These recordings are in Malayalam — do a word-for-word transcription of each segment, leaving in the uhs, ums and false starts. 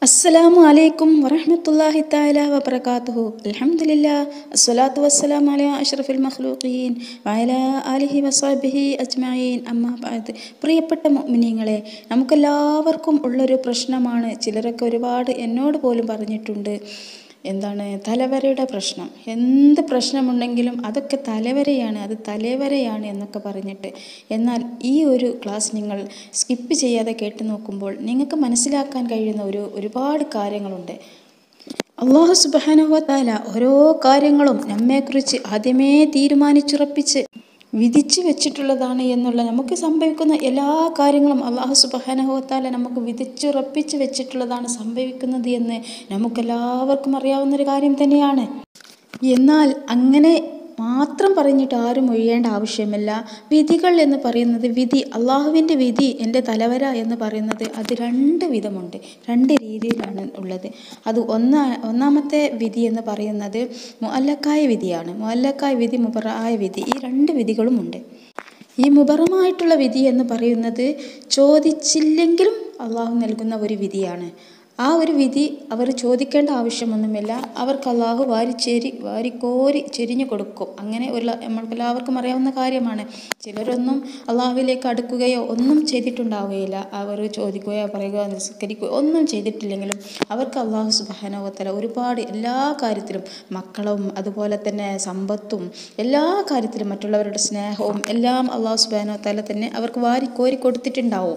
അസ്സലാമു അലൈക്കും വറഹ്മത്തുള്ളാഹി തആല വബറകാതുഹു. അൽഹംദുലില്ലാഹ് അസ്സലാത്തു വസ്സലാമു അലാ അഷ്റഫിൽ മഖ്ലൂഖീൻ വഅലാ ആലിഹി വസഹ്ബിഹി അജ്മഈൻ. അമ്മാ ബഅദ്. പ്രിയപ്പെട്ട മുഅ്മിനീങ്ങളെ, നമുക്കെല്ലാവർക്കും ഉള്ളൊരു പ്രശ്നമാണ്. ചിലരൊക്കെ ഒരുപാട് എന്നോട് പോലും പറഞ്ഞിട്ടുണ്ട്, എന്താണ് തലവരയുടെ പ്രശ്നം. എന്ത് പ്രശ്നമുണ്ടെങ്കിലും അതൊക്കെ തലവരയാണ്, അത് തലവരയാണ് എന്നൊക്കെ പറഞ്ഞിട്ട്. എന്നാൽ ഈ ഒരു ക്ലാസ് നിങ്ങൾ സ്കിപ്പ് ചെയ്യാതെ കേട്ട് നോക്കുമ്പോൾ നിങ്ങൾക്ക് മനസ്സിലാക്കാൻ കഴിയുന്ന ഒരു ഒരുപാട് കാര്യങ്ങളുണ്ട്. അല്ലാഹു സുബ്ഹാനഹു വ തആല ഓരോ കാര്യങ്ങളും നമ്മെക്കുറിച്ച് ആദ്യമേ തീരുമാനിച്ചുറപ്പിച്ച് വിധിച്ചു വെച്ചിട്ടുള്ളതാണ് എന്നുള്ള, നമുക്ക് സംഭവിക്കുന്ന എല്ലാ കാര്യങ്ങളും അല്ലാഹു സുബ്ഹാനഹു വ തആല നമുക്ക് വിധിച്ചുറപ്പിച്ച് വെച്ചിട്ടുള്ളതാണ് സംഭവിക്കുന്നത് എന്ന് നമുക്കെല്ലാവർക്കും അറിയാവുന്നൊരു കാര്യം തന്നെയാണ്. എന്നാൽ അങ്ങനെ മാത്രം പറഞ്ഞിട്ട് ആരും ഒഴിയേണ്ട ആവശ്യമില്ല. വിധികൾ എന്ന് പറയുന്നത്, വിധി അള്ളാഹുവിൻ്റെ വിധി എൻ്റെ തലവര എന്ന് പറയുന്നത് അത് രണ്ട് വിധമുണ്ട്, രണ്ട് രീതിയിലാണ് ഉള്ളത്. അത് ഒന്നാ ഒന്നാമത്തെ വിധി എന്ന് പറയുന്നത് മുഅല്ലഖായ വിധിയാണ്. മുഅല്ലഖായ വിധി, മുബറആയ വിധി, ഈ രണ്ട് വിധികളുമുണ്ട്. ഈ മുബറമായിട്ടുള്ള വിധി എന്ന് പറയുന്നത് ചോദിച്ചില്ലെങ്കിലും അള്ളാഹു നൽകുന്ന ഒരു വിധിയാണ്. ആ ഒരു വിധി അവർ ചോദിക്കേണ്ട ആവശ്യമൊന്നുമില്ല, അവർക്ക് അള്ളാഹു വാരിച്ചേരി വാരിക്കോരി ചെരിഞ്ഞു കൊടുക്കും. അങ്ങനെ ഒരു നമ്മൾക്കെല്ലാവർക്കും അറിയാവുന്ന കാര്യമാണ്. ചിലരൊന്നും അള്ളാഹുവിലേക്ക് അടുക്കുകയോ ഒന്നും ചെയ്തിട്ടുണ്ടാവുകയില്ല. അവർ ചോദിക്കുകയോ പറയുകയോ നിസ്കരിക്കുകയോ ഒന്നും ചെയ്തിട്ടില്ലെങ്കിലും അവർക്ക് അള്ളാഹു സുബ്ഹാനഹു വ തആല ഒരുപാട് എല്ലാ കാര്യത്തിലും, മക്കളും അതുപോലെ തന്നെ സമ്പത്തും, എല്ലാ കാര്യത്തിലും മറ്റുള്ളവരുടെ സ്നേഹവും എല്ലാം അള്ളാഹു സുബ്ഹാനഹു വ തആല തന്നെ അവർക്ക് വാരിക്കോരി കൊടുത്തിട്ടുണ്ടാവും.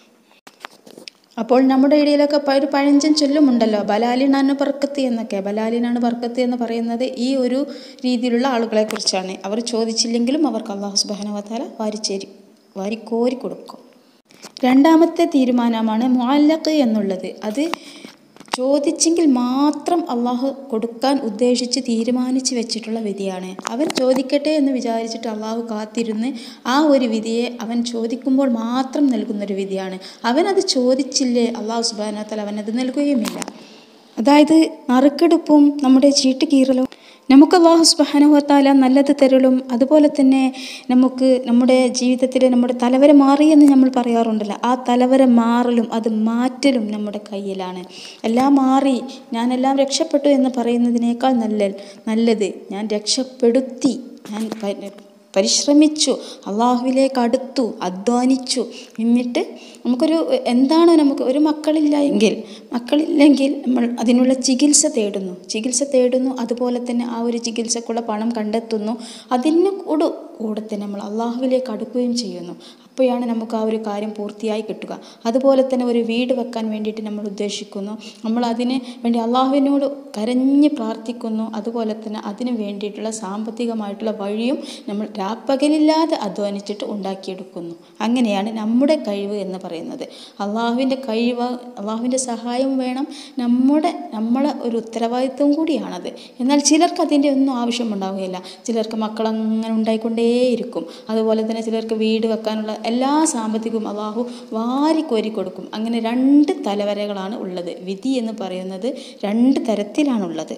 അപ്പോൾ നമ്മുടെ ഇടയിലൊക്കെ ഒരു പഴഞ്ചൻ ചൊല്ലുമുണ്ടല്ലോ, ബലാലിനാണ് ബർക്കത്ത് എന്നൊക്കെ. ബലാലിനാണ് ബർക്കത്ത് എന്ന് പറയുന്നത് ഈ ഒരു രീതിയിലുള്ള ആളുകളെ കുറിച്ചാണ്. അവർ ചോദിച്ചില്ലെങ്കിലും അവർക്ക് അല്ലാഹു സുബ്ഹാനഹു വ തആല വാരിച്ചേരി വാരിക്കോരി കൊടുക്കും. രണ്ടാമത്തെ തീരുമാനമാണ് മുഅല്ലഖ് എന്നുള്ളത്. അത് ചോദിച്ചെങ്കിൽ മാത്രം അള്ളാഹു കൊടുക്കാൻ ഉദ്ദേശിച്ച് തീരുമാനിച്ച് വെച്ചിട്ടുള്ള വിധിയാണ്. അവൻ ചോദിക്കട്ടെ എന്ന് വിചാരിച്ചിട്ട് അള്ളാഹു കാത്തിരുന്ന് ആ ഒരു വിധിയെ അവൻ ചോദിക്കുമ്പോൾ മാത്രം നൽകുന്നൊരു വിധിയാണ്. അവനത് ചോദിച്ചില്ലേ അള്ളാഹു സുബ്ഹാനഹു വ തആല അവനത് നൽകുകയുമില്ല. അതായത് നറുക്കെടുപ്പും നമ്മുടെ ചീട്ട് കീറലും നമുക്ക് അല്ലാഹു സുബ്ഹാനഹു വ തആല നല്ലത് തരലും, അതുപോലെ തന്നെ നമുക്ക് നമ്മുടെ ജീവിതത്തിൽ നമ്മുടെ തലവര മാറിയെന്ന് നമ്മൾ പറയാറുണ്ടല്ലോ, ആ തലവര മാറലും അത് മാറ്റലും നമ്മുടെ കയ്യിലാണ്. എല്ലാം മാറി, ഞാനെല്ലാം രക്ഷപ്പെട്ടു എന്ന് പറയുന്നതിനേക്കാൾ നല്ല നല്ലത് ഞാൻ രക്ഷപ്പെടുത്തി, ഞാൻ പരിശ്രമിച്ചു, അള്ളാഹുവിലേക്ക് അടുത്തു, അധ്വാനിച്ചു. എന്നിട്ട് നമുക്കൊരു എന്താണ് നമുക്ക് ഒരു മക്കളില്ല എങ്കിൽ മക്കളില്ലെങ്കിൽ നമ്മൾ അതിനുള്ള ചികിത്സ തേടുന്നു ചികിത്സ തേടുന്നു അതുപോലെ തന്നെ ആ ഒരു ചികിത്സക്കുള്ള പണം കണ്ടെത്തുന്നു. അതിന് കൂടെ കൂടെ തന്നെ നമ്മൾ അള്ളാഹുവിലേക്ക് അടുക്കുകയും ചെയ്യുന്നു. അപ്പോഴാണ് നമുക്ക് ആ ഒരു കാര്യം പൂർത്തിയായി കിട്ടുക. അതുപോലെ തന്നെ ഒരു വീട് വെക്കാൻ വേണ്ടിയിട്ട് നമ്മൾ ഉദ്ദേശിക്കുന്നു, നമ്മൾ അതിന് വേണ്ടി അള്ളാഹുവിനോട് കരഞ്ഞ് പ്രാർത്ഥിക്കുന്നു. അതുപോലെ തന്നെ അതിന് വേണ്ടിയിട്ടുള്ള സാമ്പത്തികമായിട്ടുള്ള വഴിയും നമ്മൾ രാപ്പകലില്ലാതെ അധ്വാനിച്ചിട്ട് ഉണ്ടാക്കിയെടുക്കുന്നു. അങ്ങനെയാണ് നമ്മുടെ കഴിവ് എന്ന് പറയുന്നത്. അള്ളാഹുവിൻ്റെ കഴിവ്, അള്ളാഹുവിൻ്റെ സഹായം വേണം, നമ്മുടെ നമ്മളെ ഒരു ഉത്തരവാദിത്വം കൂടിയാണത്. എന്നാൽ ചിലർക്ക് അതിൻ്റെ ഒന്നും ആവശ്യമുണ്ടാവുകയില്ല. ചിലർക്ക് മക്കളങ്ങനെ ഉണ്ടായിക്കൊണ്ടേയിരിക്കും. അതുപോലെ തന്നെ ചിലർക്ക് വീട് വെക്കാനുള്ള എല്ലാ സാമ്പത്തികവും അള്ളാഹു വാരിക്കോരി കൊടുക്കും. അങ്ങനെ രണ്ട് തലവരകളാണ് ഉള്ളത്. വിധി എന്ന് പറയുന്നത് രണ്ട് തരത്തിലാണുള്ളത്.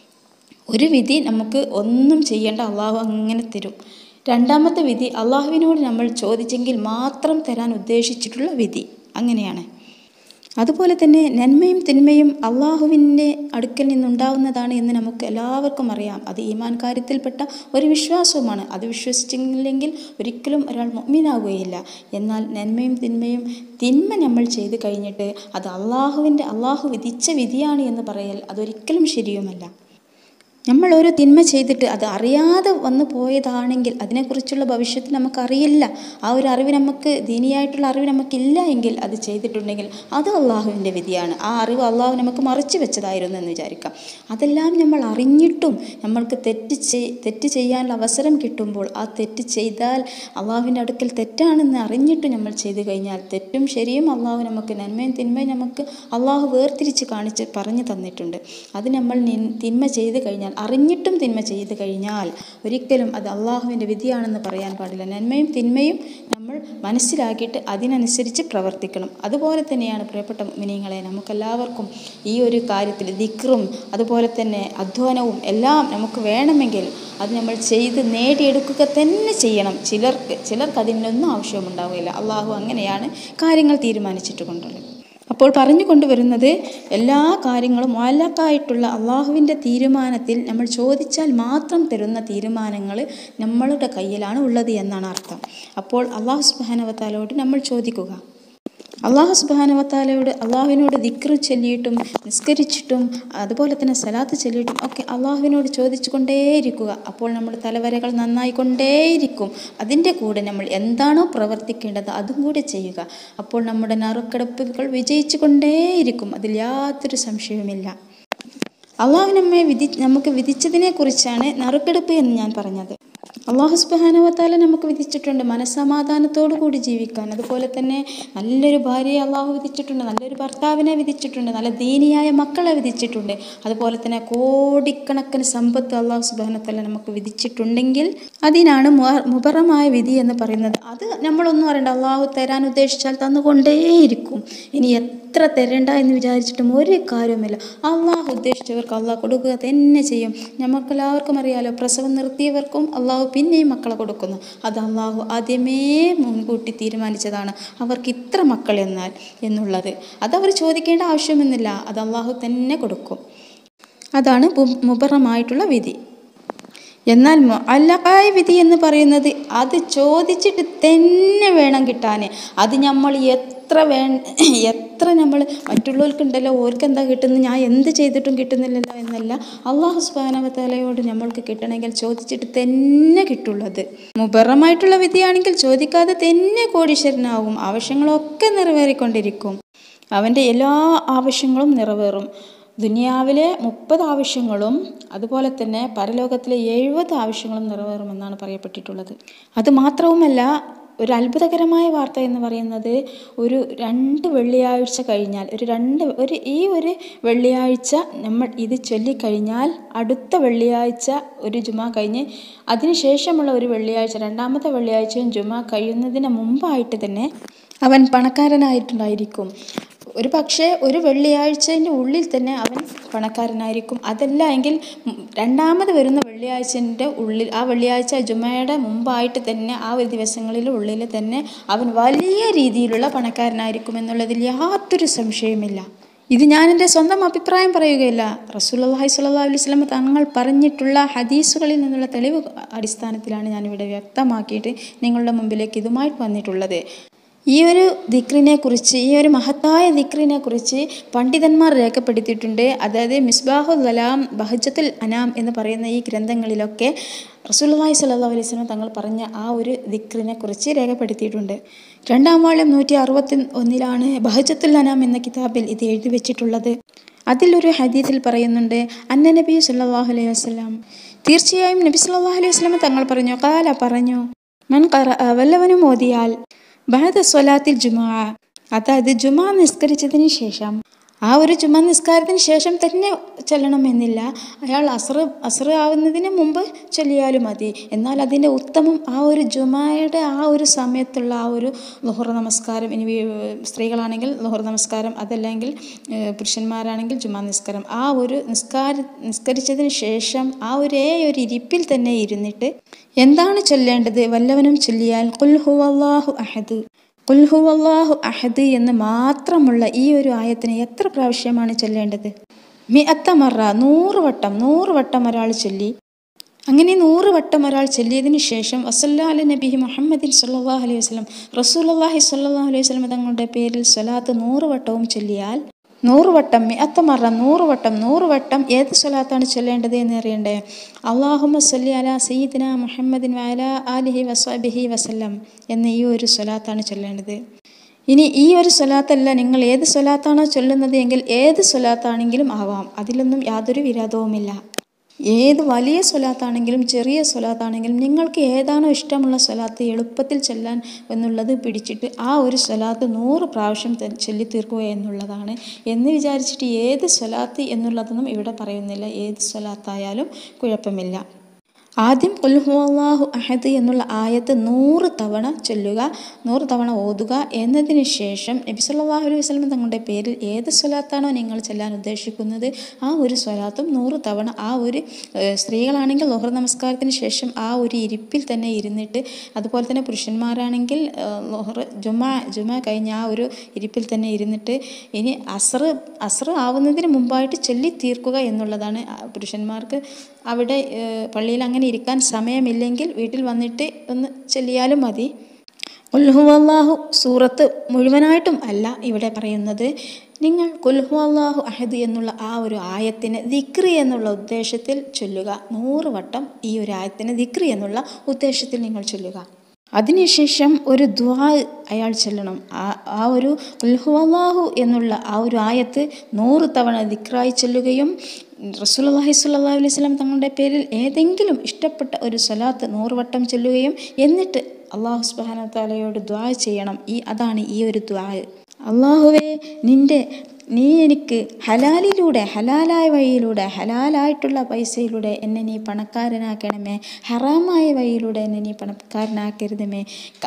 ഒരു വിധി നമുക്ക് ഒന്നും ചെയ്യേണ്ട, അള്ളാഹു അങ്ങനെ തരും. രണ്ടാമത്തെ വിധി അള്ളാഹുവിനോട് നമ്മൾ ചോദിച്ചെങ്കിൽ മാത്രം തരാൻ ഉദ്ദേശിച്ചിട്ടുള്ള വിധി. അങ്ങനെയാണ്. അതുപോലെ തന്നെ നന്മയും തിന്മയും അള്ളാഹുവിൻ്റെ അടുക്കൽ നിന്നുണ്ടാവുന്നതാണ് എന്ന് നമുക്ക് എല്ലാവർക്കും അറിയാം. അത് ഈമാൻ കാര്യത്തിൽപ്പെട്ട ഒരു വിശ്വാസവുമാണ്. അത് വിശ്വസിച്ചില്ലെങ്കിൽ ഒരിക്കലും ഒരാൾ മുഅ്മിനാകുകയില്ല. എന്നാൽ നന്മയും തിന്മയും, തിന്മ നമ്മൾ ചെയ്ത് കഴിഞ്ഞിട്ട് അത് അള്ളാഹുവിൻ്റെ അള്ളാഹു വിധിച്ച വിധിയാണ് എന്ന് പറയൽ അതൊരിക്കലും ശരിയുമല്ല. നമ്മൾ ഓരോ തിന്മ ചെയ്തിട്ട് അത് അറിയാതെ വന്നു പോയതാണെങ്കിൽ അതിനെക്കുറിച്ചുള്ള ഭവിഷ്യത്ത് നമുക്കറിയില്ല. ആ ഒരു അറിവ് നമുക്ക്, ദീനിയായിട്ടുള്ള അറിവ് നമുക്കില്ല എങ്കിൽ അത് ചെയ്തിട്ടുണ്ടെങ്കിൽ അത് അള്ളാഹുവിൻ്റെ വിധിയാണ്. ആ അറിവ് അള്ളാഹു നമുക്ക് മറച്ചു വെച്ചതായിരുന്നു എന്ന് വിചാരിക്കാം. അതെല്ലാം നമ്മൾ അറിഞ്ഞിട്ടും നമ്മൾക്ക് തെറ്റ് ചെയ് തെറ്റ് ചെയ്യാനുള്ള അവസരം കിട്ടുമ്പോൾ ആ തെറ്റ് ചെയ്താൽ അള്ളാഹുവിൻ്റെ അടുക്കൽ തെറ്റാണെന്ന് അറിഞ്ഞിട്ടും നമ്മൾ ചെയ്തു കഴിഞ്ഞാൽ, തെറ്റും ശരിയും അള്ളാഹു നമുക്ക്, നന്മയും തിന്മയും നമുക്ക് അള്ളാഹു വേർതിരിച്ച് കാണിച്ച് പറഞ്ഞു തന്നിട്ടുണ്ട്. അത് നമ്മൾ തിന്മ ചെയ്ത് കഴിഞ്ഞാൽ, അറിഞ്ഞിട്ടും തിന്മ ചെയ്ത് കഴിഞ്ഞാൽ ഒരിക്കലും അത് അള്ളാഹുവിൻ്റെ വിധിയാണെന്ന് പറയാൻ പാടില്ല. നന്മയും തിന്മയും നമ്മൾ മനസ്സിലാക്കിയിട്ട് അതിനനുസരിച്ച് പ്രവർത്തിക്കണം. അതുപോലെ തന്നെയാണ് പ്രിയപ്പെട്ട മുഅ്മിനീങ്ങളെ, നമുക്കെല്ലാവർക്കും ഈ ഒരു കാര്യത്തിൽ ദിക്റും അതുപോലെ തന്നെ അധ്വാനവും എല്ലാം നമുക്ക് വേണമെങ്കിൽ അത് നമ്മൾ ചെയ്ത് നേടിയെടുക്കുക തന്നെ ചെയ്യണം. ചിലർക്ക് ചിലർക്ക് അതിനൊന്നും ആവശ്യമുണ്ടാവുകയില്ല. അള്ളാഹു അങ്ങനെയാണ് കാര്യങ്ങൾ തീരുമാനിച്ചിട്ട് കൊണ്ടുള്ളത്. അപ്പോൾ പറഞ്ഞു കൊണ്ടുവരുന്നത് എല്ലാ കാര്യങ്ങളും മുഅല്ലഖായിട്ടുള്ള അള്ളാഹുവിൻ്റെ തീരുമാനത്തിൽ നമ്മൾ ചോദിച്ചാൽ മാത്രം തരുന്ന തീരുമാനങ്ങൾ നമ്മളുടെ കയ്യിലാണ് ഉള്ളത് എന്നാണ് അർത്ഥം. അപ്പോൾ അള്ളാഹു സുബ്ഹാനഹു വ തആലയോട് നമ്മൾ ചോദിക്കുക. അള്ളാഹു സുബ്ഹാനഹു വ തആലയോട് അള്ളാഹുവിനോട് ദിക്ർ ചൊല്ലിയിട്ടും നിസ്കരിച്ചിട്ടും അതുപോലെ തന്നെ സലാത്ത് ചൊല്ലിയിട്ടും ഒക്കെ അള്ളാഹുവിനോട് ചോദിച്ചു കൊണ്ടേയിരിക്കുക. അപ്പോൾ നമ്മുടെ തലവരകൾ നന്നായി കൊണ്ടേയിരിക്കും. അതിൻ്റെ കൂടെ നമ്മൾ എന്താണോ പ്രവർത്തിക്കേണ്ടത് അതും കൂടെ ചെയ്യുക. അപ്പോൾ നമ്മുടെ നറുക്കെടുപ്പുകൾ വിജയിച്ചു കൊണ്ടേയിരിക്കും. അതിൽ യാതൊരു സംശയവുമില്ല. അള്ളാഹു നമ്മെ വിധി നമുക്ക് വിധിച്ചതിനെ കുറിച്ചാണ് നറുക്കെടുപ്പ് എന്ന് ഞാൻ പറഞ്ഞത്. അള്ളാഹു സുബ്ഹാനഹു വ തആല നമുക്ക് വിധിച്ചിട്ടുണ്ട് മനസ്സമാധാനത്തോടു കൂടി ജീവിക്കാൻ. അതുപോലെ തന്നെ നല്ലൊരു ഭാര്യയെ അള്ളാഹു വിധിച്ചിട്ടുണ്ട്, നല്ലൊരു ഭർത്താവിനെ വിധിച്ചിട്ടുണ്ട്, നല്ല ദീനിയായ മക്കളെ വിധിച്ചിട്ടുണ്ട്. അതുപോലെ തന്നെ കോടിക്കണക്കിന് സമ്പത്ത് അള്ളാഹു സുബ്ഹാനഹു വ തആല നമുക്ക് വിധിച്ചിട്ടുണ്ടെങ്കിൽ അതിനാണ് മുബറമായ വിധി എന്ന് പറയുന്നത്. അത് നമ്മളൊന്നും അറിയണ്ട, അള്ളാഹു തരാൻ ഉദ്ദേശിച്ചാൽ തന്നുകൊണ്ടേയിരിക്കും. ഇനി എത്ര തരണ്ട എന്ന് വിചാരിച്ചിട്ടും ഒരു കാര്യവുമില്ല. അള്ളാഹു ഉദ്ദേശിച്ചവർക്ക് അള്ളാഹു കൊടുക്കുക തന്നെ ചെയ്യും. നമുക്കെല്ലാവർക്കും അറിയാലോ, പ്രസവം നിർത്തിയവർക്കും അള്ളാഹു പിന്നെയും മക്കളെ കൊടുക്കുന്നു. അത് അള്ളാഹു ആദ്യമേ മുൻകൂട്ടി തീരുമാനിച്ചതാണ് അവർക്ക് ഇത്ര മക്കൾ എന്നാൽ എന്നുള്ളത്. അതവർ ചോദിക്കേണ്ട ആവശ്യമൊന്നുമില്ല, അത് അള്ളാഹു തന്നെ കൊടുക്കും. അതാണ് മുബറമായിട്ടുള്ള വിധി. എന്നാൽ മുഅല്ലഖായ വിധി എന്ന് പറയുന്നത് അത് ചോദിച്ചിട്ട് തന്നെ വേണം കിട്ടാൻ. അത് നമ്മൾ എത്ര വേ എത്ര നമ്മൾ മറ്റുള്ളവർക്കുണ്ടല്ലോ ഓർക്ക് എന്താ കിട്ടുന്നത്, ഞാൻ എന്ത് ചെയ്തിട്ടും കിട്ടുന്നില്ലല്ലോ എന്നല്ല, അള്ളാഹു സുബ്ഹാനഹു വ തആലയോട് നമ്മൾക്ക് കിട്ടണമെങ്കിൽ ചോദിച്ചിട്ട് തന്നെ കിട്ടുള്ളത്. മുബറമായിട്ടുള്ള വിധിയാണെങ്കിൽ ചോദിക്കാതെ തന്നെ കോടീശ്വരനാവും. ആവശ്യങ്ങളൊക്കെ നിറവേറിക്കൊണ്ടിരിക്കും. അവൻ്റെ എല്ലാ ആവശ്യങ്ങളും നിറവേറും. ദുനിയാവിലെ മുപ്പത് ആവശ്യങ്ങളും അതുപോലെ തന്നെ പരലോകത്തിലെ എഴുപത് ആവശ്യങ്ങളും നിറവേറുമെന്നാണ് പറയപ്പെട്ടിട്ടുള്ളത്. അതുമാത്രവുമല്ല, ഒരു അത്ഭുതകരമായ വാർത്ത എന്ന് പറയുന്നത്, ഒരു രണ്ട് വെള്ളിയാഴ്ച കഴിഞ്ഞാൽ ഒരു രണ്ട് ഒരു ഈ ഒരു വെള്ളിയാഴ്ച നമ്മൾ ഇത് ചൊല്ലിക്കഴിഞ്ഞാൽ അടുത്ത വെള്ളിയാഴ്ച ഒരു ജുമാ കഴിഞ്ഞ് അതിനുശേഷമുള്ള ഒരു വെള്ളിയാഴ്ച രണ്ടാമത്തെ വെള്ളിയാഴ്ചയും ജുമാ കഴിയുന്നതിന് മുമ്പായിട്ട് തന്നെ അവൻ പണക്കാരനായിട്ടുണ്ടായിരിക്കും. ഒരു പക്ഷേ ഒരു വെള്ളിയാഴ്ചൻ്റെ ഉള്ളിൽ തന്നെ അവൻ പണക്കാരനായിരിക്കും. അതല്ല എങ്കിൽ രണ്ടാമത് വരുന്ന വെള്ളിയാഴ്ചൻ്റെ ഉള്ളിൽ, ആ വെള്ളിയാഴ്ച ജുമയുടെ മുമ്പായിട്ട് തന്നെ ആ ഒരു ദിവസങ്ങളിൽ ഉള്ളിൽ തന്നെ അവൻ വലിയ രീതിയിലുള്ള പണക്കാരനായിരിക്കും എന്നുള്ളതിൽ യാതൊരു സംശയവുമില്ല. ഇത് ഞാൻ എൻ്റെ സ്വന്തം അഭിപ്രായം പറയുകയില്ല. റസൂലുള്ളാഹി സ്വല്ലല്ലാഹു അലൈഹി വസല്ലം തങ്ങൾ പറഞ്ഞിട്ടുള്ള ഹദീസുകളിൽ നിന്നുള്ള തെളിവ് അടിസ്ഥാനത്തിലാണ് ഞാനിവിടെ വ്യക്തമാക്കിയിട്ട് നിങ്ങളുടെ മുമ്പിലേക്ക് ഇതുമായിട്ട് വന്നിട്ടുള്ളത്. ഈ ഒരു ദിക്റിനെ കുറിച്ച്, ഈ ഒരു മഹത്തായ ദിക്റിനെ കുറിച്ച് പണ്ഡിതന്മാർ രേഖപ്പെടുത്തിയിട്ടുണ്ട്. അതായത് മിസ്ബാഹുൽ അലാം, ബഹജത്തുൽ അനാം എന്ന് പറയുന്ന ഈ ഗ്രന്ഥങ്ങളിലൊക്കെ റസൂലുള്ളാഹി സ്വല്ലല്ലാഹു അലൈഹി വസല്ലം തങ്ങൾ പറഞ്ഞ ആ ഒരു ദിക്റിനെ കുറിച്ച് രേഖപ്പെടുത്തിയിട്ടുണ്ട്. രണ്ടാം വാള്യം നൂറ്റി അറുപത്തി ഒന്നിലാണ് ബഹജത്തുൽ അനാം എന്ന കിതാബിൽ ഇത് എഴുതി വെച്ചിട്ടുള്ളത്. അതിലൊരു ഹദീസിൽ പറയുന്നുണ്ട്, അന്ന നബി സ്വല്ലല്ലാഹു അലൈഹി വസല്ലം, തീർച്ചയായും നബി സ്വല്ലല്ലാഹു അലൈഹി വസല്ലം തങ്ങൾ പറഞ്ഞു, ഖാല പറഞ്ഞു, മൻ ഖറഅ, വല്ലവനും ഓതിയാൽ, ബഅദ സ്വലാത്തിൽ ജുമാ, അതായത് ജുമാ നിസ്കരിച്ചതിന് ശേഷം, ആ ഒരു ജുമാ നിസ്കാരത്തിന് ശേഷം തന്നെ ചൊല്ലണമെന്നില്ല, അയാൾ അസ്ർ അസ്ർ ആവുന്നതിന് മുമ്പ് ചൊല്ലിയാലും മതി. എന്നാൽ അതിൻ്റെ ഉത്തമം ആ ഒരു ജുമായുടെ ആ ഒരു സമയത്തുള്ള ആ ഒരു ളുഹർ നമസ്കാരം, ഇനി സ്ത്രീകളാണെങ്കിൽ ളുഹർ നമസ്കാരം, അതല്ലെങ്കിൽ പുരുഷന്മാരാണെങ്കിൽ ജുമാ നിസ്കാരം, ആ ഒരു നിസ്കാര നിസ്കരിച്ചതിന് ശേഷം ആ ഒരേ ഒരു ഇരിപ്പിൽ തന്നെ ഇരുന്നിട്ട് എന്താണ് ചൊല്ലേണ്ടത്, വല്ലവനും ചൊല്ലിയാൽ ഖുൽ ഹുവല്ലാഹു അഹദ്, ഖുൽ ഹുവല്ലാഹു അഹദ് എന്ന് മാത്രമുള്ള ഈ ഒരു ആയത്തിനെ എത്ര പ്രാവശ്യമാണ് ചൊല്ലേണ്ടത്? മിഅത്ത മറ, നൂറ് വട്ടം നൂറ് വട്ടം ഒരാൾ ചൊല്ലി. അങ്ങനെ നൂറ് വട്ടം ഒരാൾ ചൊല്ലിയതിനു ശേഷം വസല്ല അല നബി മുഹമ്മദിൻ സ്വല്ലല്ലാഹു അലൈഹി വസല്ലം, റസൂലുള്ളാഹി സ്വല്ലല്ലാഹു അലൈഹി വസല്ലം തങ്ങളുടെ പേരിൽ സ്വലാത്ത് നൂറ് വട്ടവും ചൊല്ലിയാൽ, നൂറ് വട്ടം മിഅത്ത മറ, നൂറ് വട്ടം നൂറ് വട്ടം ഏത് സ്വലാത്താണ് ചൊല്ലേണ്ടത് എന്ന് അറിയണ്ടേ? അല്ലാഹുമ്മ സ്വല്ലി അലാ സയ്യിദിന മുഹമ്മദിൻ വഅലാ ആലിഹി വസ്വഹ്ബിഹി വസല്ലം എന്ന ഈ ഒരു സ്വലാത്താണ് ചൊല്ലേണ്ടത്. ഇനി ഈ ഒരു സ്വലാത്തല്ല, നിങ്ങൾ ഏത് സ്വലാത്താണോ ചൊല്ലുന്നത് എങ്കിൽ ഏത് സ്വലാത്താണെങ്കിലും ആവാം, അതിലൊന്നും യാതൊരു വിരോധവുമില്ല. ഏത് വലിയ സ്വലാത്താണെങ്കിലും ചെറിയ സ്വലാത്താണെങ്കിലും നിങ്ങൾക്ക് ഏതാണോ ഇഷ്ടമുള്ള സ്വലാത്ത് എളുപ്പത്തിൽ ചൊല്ലാൻ എന്നുള്ളത് പിടിച്ചിട്ട് ആ ഒരു സ്വലാത്ത് നൂറ് പ്രാവശ്യം ചൊല്ലി തീർക്കുക എന്നുള്ളതാണ്. എന്ന് വിചാരിച്ചിട്ട് ഏത് സ്വലാത്ത് എന്നുള്ളതൊന്നും ഇവിടെ പറയുന്നില്ല, ഏത് സ്വലാത്തായാലും കുഴപ്പമില്ല. ആദ്യം ഖുൽ ഹുവല്ലാഹു അഹദ് എന്നുള്ള ആയത്ത് നൂറ് തവണ ചൊല്ലുക, നൂറ് തവണ ഓതുക. എന്നതിന് ശേഷം നബി സല്ലല്ലാഹു അലൈഹി വസല്ലം തങ്ങളുടെ പേരിൽ ഏത് സ്വലാത്താണോ നിങ്ങൾ ചൊല്ലാൻ ഉദ്ദേശിക്കുന്നത് ആ ഒരു സ്വലാത്തും നൂറ് തവണ ആ ഒരു സ്ത്രീകളാണെങ്കിൽ ളുഹർ നമസ്കാരത്തിന് ശേഷം ആ ഒരു ഇരിപ്പിൽ തന്നെ ഇരുന്നിട്ട്, അതുപോലെ തന്നെ പുരുഷന്മാരാണെങ്കിൽ ളുഹർ ജുമാ ജുമാ കഴിഞ്ഞ ആ ഒരു ഇരിപ്പിൽ തന്നെ ഇരുന്നിട്ട് ഇനി അസ്ർ അസ്ർ ആവുന്നതിന് മുമ്പായിട്ട് ചൊല്ലി തീർക്കുക എന്നുള്ളതാണ്. പുരുഷന്മാർക്ക് അവിടെ പള്ളിയിൽ അങ്ങനെ ഇരിക്കാൻ സമയമില്ലെങ്കിൽ വീട്ടിൽ വന്നിട്ട് ഒന്ന് ചൊല്ലിയാലും മതി. ഖുൽ ഹുവല്ലാഹു സൂറത്ത് മുഴുവനായിട്ടും അല്ല ഇവിടെ പറയുന്നത്. നിങ്ങൾ ഖുൽ ഹുവല്ലാഹു അഹദ് എന്നുള്ള ആ ഒരു ആയത്തിന് ദിക്ർ എന്നുള്ള ഉദ്ദേശത്തിൽ ചൊല്ലുക. നൂറ് വട്ടം ഈ ഒരു ആയത്തിന് ദിക്ർ എന്നുള്ള ഉദ്ദേശത്തിൽ നിങ്ങൾ ചൊല്ലുക. അതിനുശേഷം ഒരു ദുആ അയാൾ ചൊല്ലണം. ആ ആ ഒരു ഖുൽ ഹുവല്ലാഹു എന്നുള്ള ആ ഒരു ആയത്ത് നൂറ് തവണ ദിക്റായി ചൊല്ലുകയും റസൂലുള്ളാഹി സ്വല്ലല്ലാഹു അലൈഹി വസല്ലം തങ്ങളുടെ പേരിൽ ഏതെങ്കിലും ഇഷ്ടപ്പെട്ട ഒരു സ്വലാത്ത് നൂറ് വട്ടം ചൊല്ലുകയും എന്നിട്ട് അല്ലാഹു സുബ്ഹാനഹു വ തആലയോട് ദുആ ചെയ്യണം. ഈ അതാണ് ഈ ഒരു ദുആ. അല്ലാഹുവേ, നിൻ്റെ നീ എനിക്ക് ഹലാലിലൂടെ, ഹലാലായ വഴിയിലൂടെ, ഹലാലായിട്ടുള്ള പൈസയിലൂടെ എന്നെ നീ പണക്കാരനാക്കണമേ. ഹറാമായ വഴിയിലൂടെ എന്നെ നീ പണക്കാരനാക്കരുതമേ.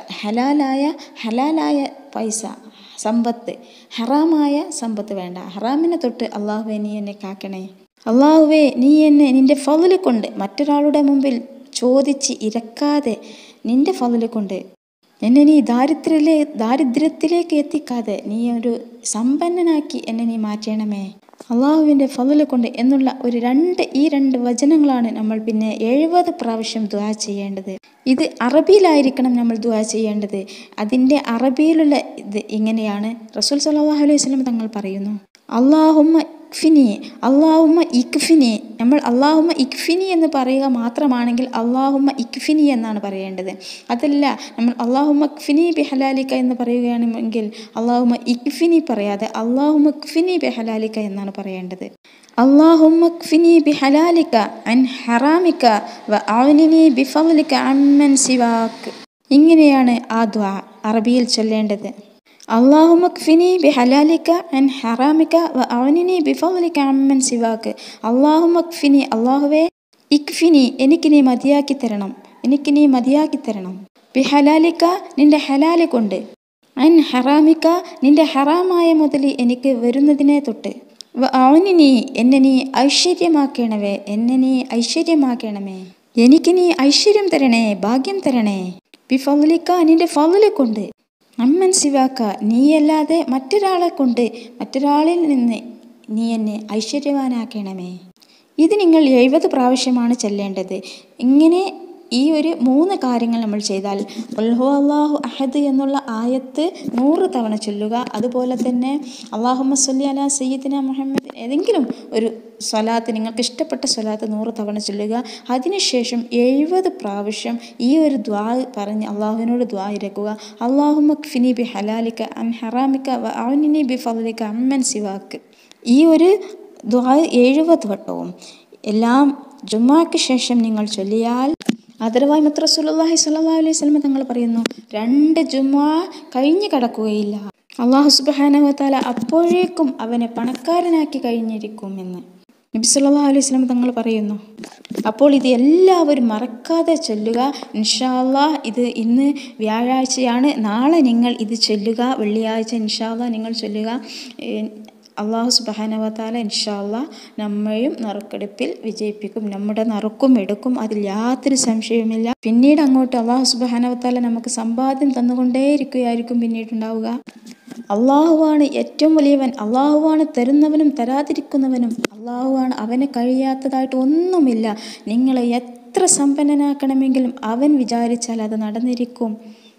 ഹലാലായ ഹലാലായ പൈസ, സമ്പത്ത്, ഹറാമായ സമ്പത്ത് വേണ്ട. ഹറാമിനെ തൊട്ട് അല്ലാഹുവേ നീ എന്നെ കാക്കണേ. അല്ലാഹുവേ, നീ എന്നെ നിൻ്റെ ഫള് കൊണ്ട് മറ്റൊരാളുടെ മുമ്പിൽ ചോദിച്ച് ഇരക്കാതെ നിൻ്റെ ഫള് കൊണ്ട് എന്നെ നീ ദാരിദ്ര്യത്തിലേ ദാരിദ്ര്യത്തിലേക്ക് എത്തിക്കാതെ നീ ഒരു സമ്പന്നനാക്കി എന്നെ നീ മാറ്റണമേ. അള്ളാഹുവിൻ്റെ ഫള് കൊണ്ട് എന്നുള്ള ഒരു രണ്ട് ഈ രണ്ട് വചനങ്ങളാണ് നമ്മൾ പിന്നെ എഴുപത് പ്രാവശ്യം ദുആ ചെയ്യേണ്ടത്. ഇത് അറബിയിലായിരിക്കണം നമ്മൾ ദുആ ചെയ്യേണ്ടത്. അതിൻ്റെ അറബിയിലുള്ള ഇത് ഇങ്ങനെയാണ്. റസൂൽ സല്ലല്ലാഹു അലൈഹി വസല്ലം തങ്ങൾ പറയുന്നു, അല്ലാഹുമ്മ ഇക്ഫിനി, അല്ലാഹുമ്മ ഇക്ഫിനി. നമ്മൾ അല്ലാഹുമ്മ ഇക്ഫിനി എന്ന് പറയുക മാത്രമാണെങ്കിൽ അല്ലാഹുമ്മ ഇക്ഫിനി എന്നാണ് പറയേണ്ടത്. അതല്ല, നമ്മൾ അല്ലാഹുമ്മ ഇക്ഫിനി ബിഹലാലിക എന്ന് പറയുകയാണെങ്കിൽ അല്ലാഹുമ്മ ഇക്ഫിനി പറയാതെ അല്ലാഹുമ്മ ഇക്ഫിനി ബിഹലാലിക എന്നാണ് പറയേണ്ടത്. അല്ലാഹുമ്മ ഇക്ഫിനി ബിഹലാലിക അൻ ഹറാമിക വ അഅ്നിനി ബിഫളലിക അമ്മൻ സിവാക്. ഇങ്ങനെയാണ് ആ ദുആ അറബിയിൽ ചൊല്ലേണ്ടത്. അല്ലാഹുമ്മ ഇക്ഫിനി ബിഹലാലിക അൻ ഹറാമിക വ അഅ്നിനി ബിഫളലിക അമ്മൻ സിവാക്. അല്ലാഹുമ്മ ഇക്ഫിനി, അല്ലാഹുവേ ഇക്ഫിനി എനിക്ക് നീ മതിയാക്കി തരണം, എനിക്ക് നീ മതിയാക്കി തരണം. ബിഹലാലിക നിൻ്റെ ഹലാല് കൊണ്ട്, അൻ ഹറാമിക നിൻ്റെ ഹറാമായ മുതൽ എനിക്ക് വരുന്നതിനെ തൊട്ട്, വ അഅ്നിനി എന്നെ നീ ഐശ്വര്യമാക്കണമേ, എന്നെ നീ ഐശ്വര്യമാക്കണമേ. എനിക്ക് നീ ഐശ്വര്യം തരണേ, ഭാഗ്യം തരണേ. ബിഫളലിക നിൻ്റെ ഫള് കൊണ്ട്, അമ്മൻ സിവാക്ക നീയല്ലാതെ മറ്റൊരാളെ കൊണ്ട്, മറ്റൊരാളിൽ നിന്ന് നീ എന്നെ ഐശ്വര്യവാനാക്കണമേ. ഇത് നിങ്ങൾ എഴുപത് പ്രാവശ്യമാണ് ചൊല്ലേണ്ടത്. ഇങ്ങനെ ഈ ഒരു മൂന്ന് കാര്യങ്ങൾ നമ്മൾ ചെയ്താൽ ഖുൽ ഹുവല്ലാഹു അഹദ് എന്നുള്ള ആയത്ത് നൂറ് തവണ ചൊല്ലുക. അതുപോലെ തന്നെ അല്ലാഹുമ്മ സ്വല്ലി അലാ സയ്യിദിന മുഹമ്മദ് ഏതെങ്കിലും ഒരു സ്വലാത്ത്, നിങ്ങൾക്ക് ഇഷ്ടപ്പെട്ട സ്വലാത്ത് നൂറ് തവണ ചൊല്ലുക. അതിനുശേഷം എഴുപത് പ്രാവശ്യം ഈ ഒരു ദുആ പറഞ്ഞ് അള്ളാഹുവിനോട് ദുആ ഇരക്കുക. അല്ലാഹുമ്മ ഇക്ഫിനി ബി ഹലാലിക അൻ ഹറാമിക വ അഅ്നിനി ബി ഫളലിക അമ്മൻ സിവാക്ക്. ഈ ഒരു ദുആ എഴുപത് വട്ടവും എല്ലാം ജുമാക്ക് ശേഷം നിങ്ങൾ ചൊല്ലിയാൽ ആദരവായി മുത്ത് റസൂലുള്ളാഹി സ്വല്ലല്ലാഹു അലൈഹി വസല്ലം തങ്ങൾ പറയുന്നു, രണ്ട് ജുമാ കഴിഞ്ഞു കടക്കുകയില്ല, അല്ലാഹു സുബ്ഹാനഹു വ തആല അപ്പോഴേക്കും അവനെ പണക്കാരനാക്കി കഴിഞ്ഞിരിക്കുമെന്ന് നബി സല്ലല്ലാഹു അലൈഹി വസല്ലം തങ്ങൾ പറയുന്നു. അപ്പോൾ ഇത് എല്ലാവരും മറക്കാതെ ചൊല്ലുക. ഇൻഷാ അല്ലാഹ് ഇത് ഇന്ന് വ്യാഴാഴ്ചയാണ്, നാളെ നിങ്ങൾ ഇത് ചൊല്ലുക. വെള്ളിയാഴ്ച ഇൻഷാ അല്ലാഹ് നിങ്ങൾ ചൊല്ലുക. അല്ലാഹു സുബ്ഹാനഹു വ തആല ഇൻഷാ അല്ലാഹ് നമ്മയും നറുക്കെടുപ്പിൽ വിജയിപ്പിക്കും. നമ്മുടെ നറുക്കും എടുക്കും, അതിൽ യാതൊരു സംശയവുമില്ല. പിന്നീട് അങ്ങോട്ട് അല്ലാഹു സുബ്ഹാനഹു വ തആല നമുക്ക് സമ്പാദ്യം തന്നുകൊണ്ടേയിരിക്കുകയായിരിക്കും പിന്നീടുണ്ടാവുക. അള്ളാഹുവാണ് ഏറ്റവും വലിയവൻ, അള്ളാഹുവാണ് തരുന്നവനും തരാതിരിക്കുന്നവനും, അള്ളാഹുവാണ്, അവന് കഴിയാത്തതായിട്ട് ഒന്നുമില്ല. നിങ്ങളെ എത്ര സമ്പന്നനാക്കണമെങ്കിലും അവൻ വിചാരിച്ചാൽ അത് നടന്നിരിക്കും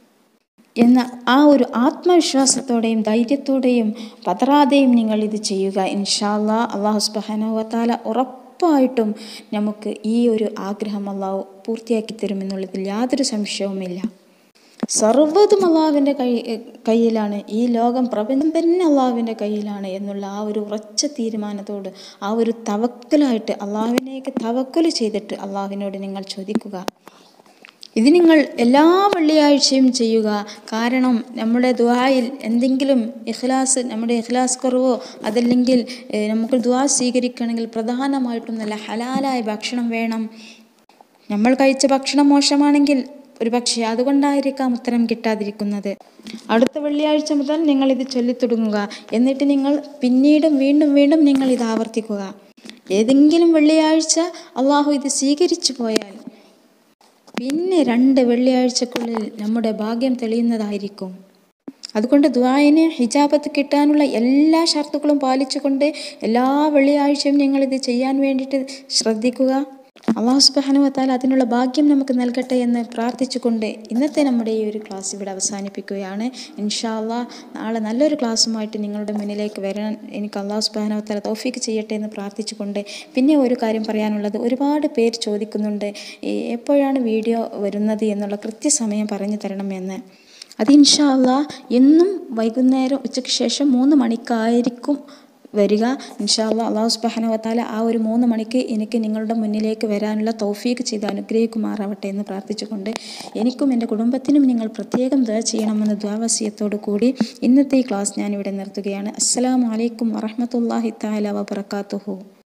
എന്ന ആ ഒരു ആത്മവിശ്വാസത്തോടെയും ധൈര്യത്തോടെയും പതറാതെയും നിങ്ങൾ ഇത് ചെയ്യുക. ഇൻഷാ അല്ലാഹ് അല്ലാഹു സുബ്ഹാനഹു വ തആല ഉറപ്പായിട്ടും നമുക്ക് ഈ ഒരു ആഗ്രഹം അല്ലാഹു പൂർത്തിയാക്കി തരുമെന്നുള്ളതിൽ യാതൊരു സംശയവുമില്ല. സർവ്വതും അള്ളാഹുവിൻ്റെ കൈ കയ്യിലാണ് ഈ ലോകം, പ്രപഞ്ചം തന്നെ അള്ളാഹുവിൻ്റെ കയ്യിലാണ് എന്നുള്ള ആ ഒരു ഉറച്ച തീരുമാനത്തോട്, ആ ഒരു തവക്കലായിട്ട് അള്ളാഹുവിനേക്ക് തവക്കല് ചെയ്തിട്ട് അള്ളാഹുവിനോട് നിങ്ങൾ ചോദിക്കുക. ഇത് നിങ്ങൾ എല്ലാ വെള്ളിയാഴ്ചയും ചെയ്യുക. കാരണം നമ്മുടെ ദുആയിൽ എന്തെങ്കിലും ഇഖ്ലാസ്, നമ്മുടെ ഇഖ്ലാസ് കുറവോ അതല്ലെങ്കിൽ നമുക്ക് ദുആ സ്വീകരിക്കണമെങ്കിൽ പ്രധാനമായിട്ടും നല്ല ഹലാലായ ഭക്ഷണം വേണം. നമ്മൾ കഴിച്ച ഭക്ഷണം മോശമാണെങ്കിൽ ഒരു പക്ഷേ അതുകൊണ്ടായിരിക്കാം ഉത്തരം കിട്ടാതിരിക്കുന്നത്. അടുത്ത വെള്ളിയാഴ്ച മുതൽ നിങ്ങളിത് ചൊല്ലിത്തുടങ്ങുക. എന്നിട്ട് നിങ്ങൾ പിന്നീടും വീണ്ടും വീണ്ടും നിങ്ങൾ ഇത് ആവർത്തിക്കുക. ഏതെങ്കിലും വെള്ളിയാഴ്ച അള്ളാഹു ഇത് സ്വീകരിച്ചു പോയാൽ പിന്നെ രണ്ട് വെള്ളിയാഴ്ചക്കുള്ളിൽ നമ്മുടെ ഭാഗ്യം തെളിയുന്നതായിരിക്കും. അതുകൊണ്ട് ദുആഇന് ഹിജാബത്ത് കിട്ടാനുള്ള എല്ലാ ഷർത്തുകളും പാലിച്ചുകൊണ്ട് എല്ലാ വെള്ളിയാഴ്ചയും നിങ്ങളിത് ചെയ്യാൻ വേണ്ടിയിട്ട് ശ്രദ്ധിക്കുക. അല്ലാഹു സുബ്ഹാനഹു വ തആല അതിനുള്ള ഭാഗ്യം നമുക്ക് നൽകട്ടെ എന്ന് പ്രാർത്ഥിച്ചുകൊണ്ട് ഇന്നത്തെ നമ്മുടെ ഈ ഒരു ക്ലാസ് ഇവിടെ അവസാനിപ്പിക്കുകയാണ്. ഇൻഷാ അല്ലാഹ് നാളെ നല്ലൊരു ക്ലാസ്സുമായിട്ട് നിങ്ങളുടെ മുന്നിലേക്ക് വരാൻ എനിക്ക് അല്ലാഹു സുബ്ഹാനഹു വ തആല തൗഫീക്ക് ചെയ്യട്ടെ എന്ന് പ്രാർത്ഥിച്ചുകൊണ്ട് പിന്നെ ഒരു കാര്യം പറയാനുള്ളത്, ഒരുപാട് പേര് ചോദിക്കുന്നുണ്ട് എപ്പോഴാണ് വീഡിയോ വരുന്നത് എന്നുള്ള കൃത്യസമയം പറഞ്ഞു തരണമെന്ന്. അത് ഇൻഷാ അല്ലാഹ് എന്നും വൈകുന്നേരം ഉച്ചയ്ക്ക് ശേഷം മൂന്ന് മണിക്കായിരിക്കും വരിക. ഇൻഷാ അല്ലാഹ് അല്ലാഹു സുബ്ഹാനഹു വ തആല ആ ഒരു മൂന്ന് മണിക്ക് എനിക്ക് നിങ്ങളുടെ മുന്നിലേക്ക് വരാനുള്ള തൗഫീക്ക് ചെയ്ത് അനുഗ്രഹിക്കുമാറാവട്ടെ എന്ന് പ്രാർത്ഥിച്ചുകൊണ്ട് എനിക്കും എൻ്റെ കുടുംബത്തിനും നിങ്ങൾ പ്രത്യേകം ദുആ ചെയ്യണമെന്ന ദുആ വസിയത്തോടു കൂടി ഇന്നത്തെ ഈ ക്ലാസ് ഞാനിവിടെ നിർത്തുകയാണ്. അസ്സലാമു അലൈക്കും വറഹ്മത്തുള്ളാഹി തആല വബറകാതുഹു.